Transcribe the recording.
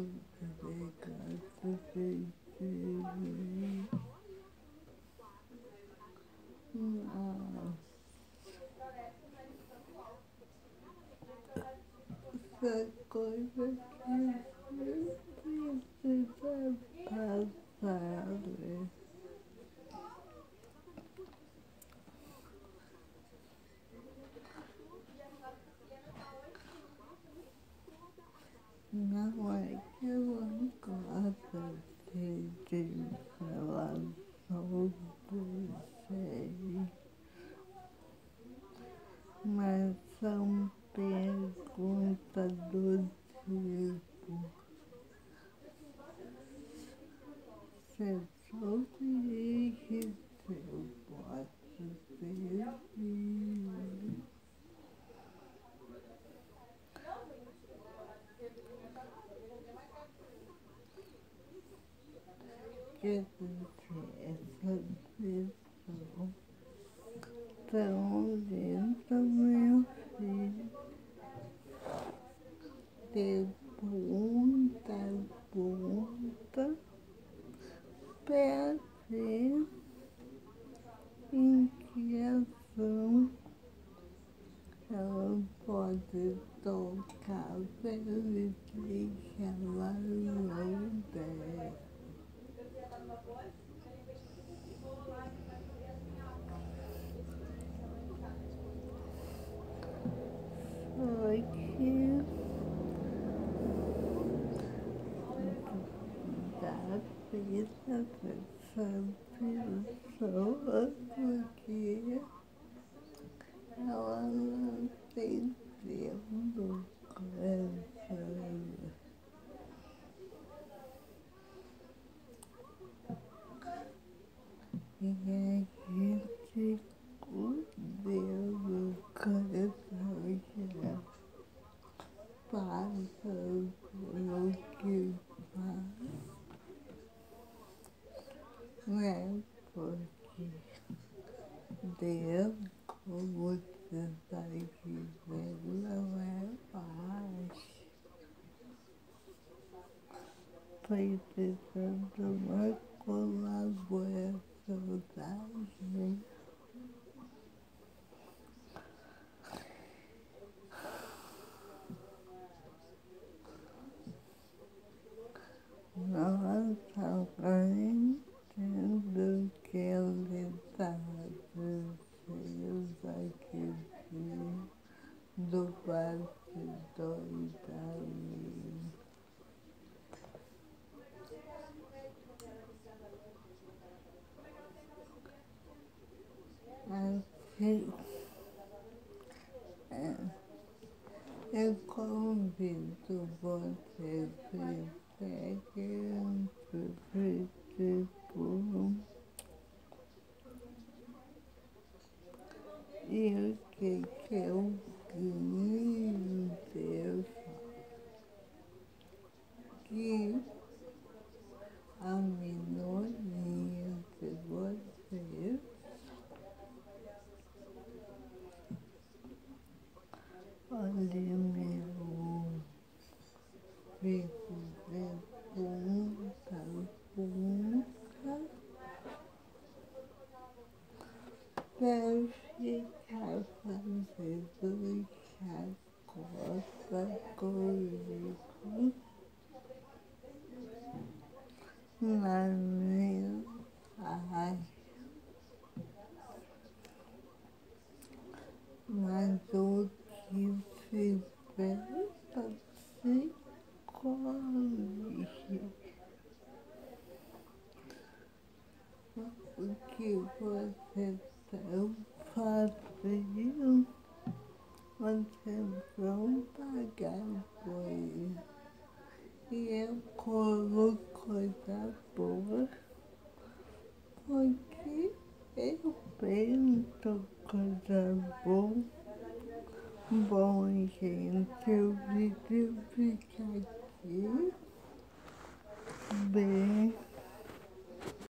Essa coisa que precisa passar. Não é que eu não gosto de falar sobre vocês, mas são perguntas do tipo, se eu dirigir, se eu posso ter filho. Quer dizer, essa pessoa tão linda, meu filho, de ponta a ponta, pé a pé, em que ação ela pode tocar pelo que ela não der. Só que dá pena dessa pessoa porque ela não tem tempo com essa. E a gente cuida do coração já passa pelo que faz, né? Porque Deus, como você está aqui vendo, não é fácil. Precisando de uma colaboração da gente. Nós também tendo que lidar com aqui do bastidor da vida. Assim, eu convido você a pegar um tipo e o que eu queria Deus que a minoria de vocês olhe meu fico de ponta a ponta para ficar fazendo chacota comigo na minha área. Mas o que fizer se corrige. O que você está fazendo, vocês vão pagar por isso. E eu colo coisa boa, porque eu penso coisa boa. Bom, gente, o vídeo fica aqui. Beijo.